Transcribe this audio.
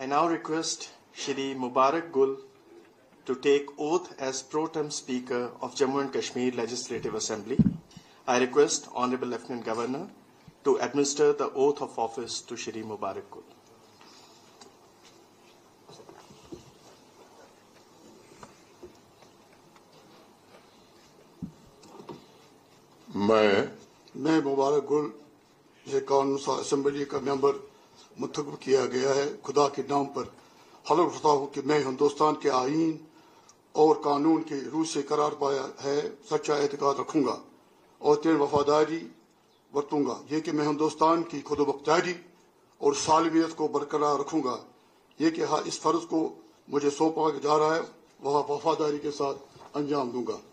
I now request Shri Mubarak Gul to take oath as Pro-tem Speaker of Jammu and Kashmir Legislative Assembly. I request Honorable Lieutenant Governor to administer the oath of office to Shri Mubarak Gul. मैं मुबारक गुल ये कानून assembly का member मुंतखब किया गया है, खुदा के नाम पर हलफ उठाता हूँ कि मैं हिंदुस्तान के आईन और कानून के रूह से करार पाया है सच्चा एतकाद रखूंगा और तेरी वफादारी बरतूंगा। ये कि मैं हिंदुस्तान की खुदबख्तियारी और सालमियत को बरकरार रखूंगा। ये कि इस फर्ज को मुझे सौंपा जा रहा है वह वफादारी के साथ अंजाम दूंगा।